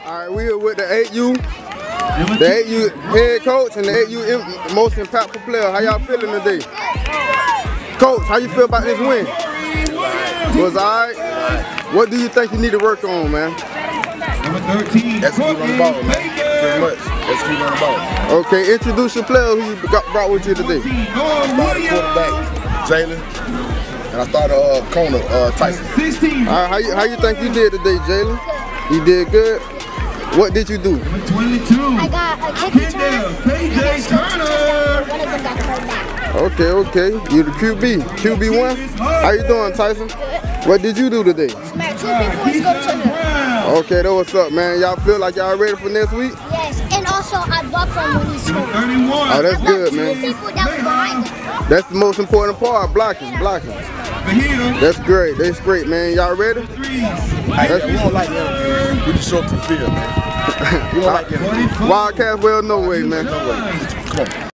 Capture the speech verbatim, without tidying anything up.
All right, we are with the eight U, the eight U head coach and the eight U most impactful player. How y'all feeling today? Coach, how you feel about this win? Was all right? What do you think you need to work on, man? Number thirteen. That's keep on the ball, man. Pretty much. That's keep on the ball. Okay, introduce your players who you got brought with you today. I started quarterback, Jalen, and I started uh, corner, uh, Tyson. sixteen. All right, how you how you think you did today, Jalen? You did good. What did you do? Number twenty-two. I got a kick return. K J Turner. One of them got hurt back. Okay, okay. You the Q B. Q B one? How you doing, Tyson? What did you do today? Smack two people and scored a touchdown. Okay, that what's up, man. Y'all feel like y'all ready for next week? Yes, and also I blocked for him when he scored. thirty-one. Oh, that's I blocked good, two man. people that was behind him. That's the most important part, blocking, blocking. Bahia. That's great. That's great, man. Y'all ready? Hey, we don't like them. We just show up to the field, man. We don't like them. Wildcats, well, no way, man. No way. Come on.